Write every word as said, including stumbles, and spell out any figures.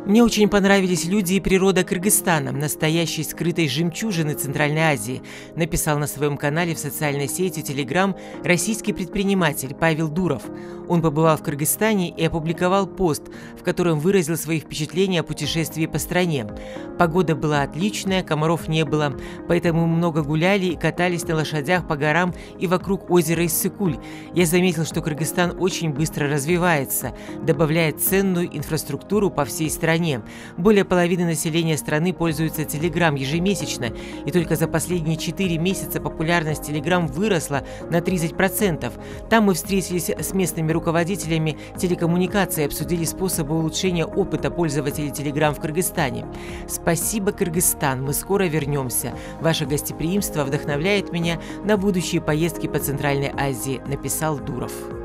Мне очень понравились люди и природа Кыргызстана, настоящей скрытой жемчужины Центральной Азии, написал на своем канале в социальной сети Telegram российский предприниматель Павел Дуров. Он побывал в Кыргызстане и опубликовал пост, в котором выразил свои впечатления о путешествии по стране. Погода была отличная, комаров не было, поэтому мы много гуляли и катались на лошадях по горам и вокруг озера Иссык-Куль. Я заметил, что Кыргызстан очень быстро развивается, добавляет ценную инфраструктуру по всей стране. Более половины населения страны пользуются Telegram ежемесячно, и только за последние четыре месяца популярность Telegram выросла на тридцать процентов. Там мы встретились с местными руководителями телекоммуникаций и обсудили способы улучшения опыта пользователей Telegram в Кыргызстане. Спасибо, Кыргызстан, мы скоро вернемся. Ваше гостеприимство вдохновляет меня на будущие поездки по Центральной Азии, написал Дуров.